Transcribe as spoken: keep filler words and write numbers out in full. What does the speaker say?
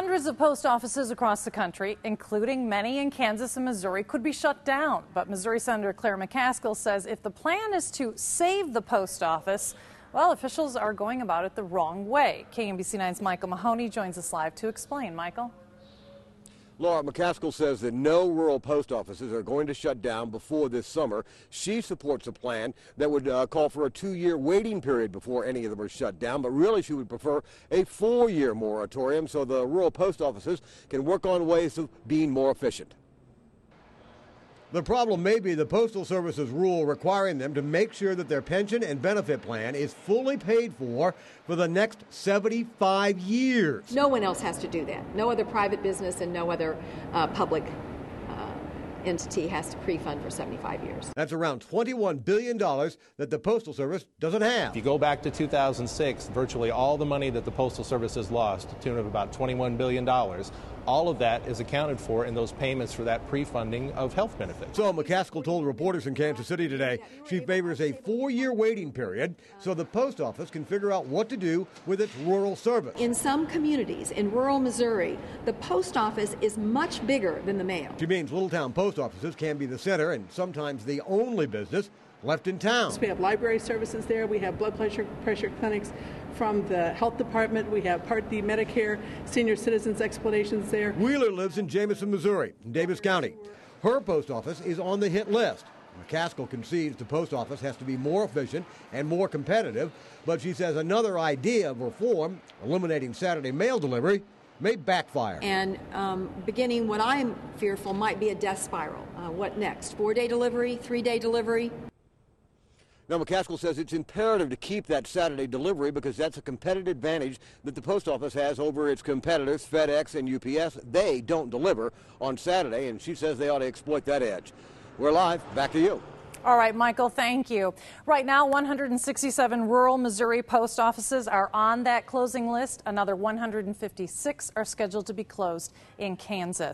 Hundreds of post offices across the country, including many in Kansas and Missouri, could be shut down. But Missouri Senator Claire McCaskill says if the plan is to save the post office, well, officials are going about it the wrong way. K M B C nine's Micheal Mahoney joins us live to explain. Michael? Laura, McCaskill says that no rural post offices are going to shut down before this summer. She supports a plan that would uh, call for a two-year waiting period before any of them are shut down, but really she would prefer a four-year moratorium so the rural post offices can work on ways of being more efficient. The problem may be the Postal Service's rule requiring them to make sure that their pension and benefit plan is fully paid for for the next seventy-five years. No one else has to do that. No other private business and no other uh, public uh, entity has to pre-fund for seventy-five years. That's around twenty-one billion dollars that the Postal Service doesn't have. If you go back to two thousand six, virtually all the money that the Postal Service has lost, to the tune of about twenty-one billion dollars, all of that is accounted for in those payments for that pre-funding of health benefits. So McCaskill told reporters in Kansas City today she favors a four-year waiting period so the post office can figure out what to do with its rural service. In some communities in rural Missouri, the post office is much bigger than the mail. She means little town post offices can be the center and sometimes the only business left in town. We have library services there. We have blood pressure pressure clinics from the health department. We have Part D Medicare, senior citizens explanations there. Wheeler lives in Jameson, Missouri, in Davis County. Her post office is on the hit list. McCaskill concedes the post office has to be more efficient and more competitive, but she says another idea of reform, eliminating Saturday mail delivery, may backfire. And um, beginning what I'm fearful might be a death spiral. Uh, what next? Four-day delivery, three-day delivery? Now, McCaskill says it's imperative to keep that Saturday delivery because that's a competitive advantage that the post office has over its competitors, FedEx and U P S. They don't deliver on Saturday, and she says they ought to exploit that edge. We're live. Back to you. All right, Michael, thank you. Right now, one hundred sixty-seven rural Missouri post offices are on that closing list. Another one hundred fifty-six are scheduled to be closed in Kansas.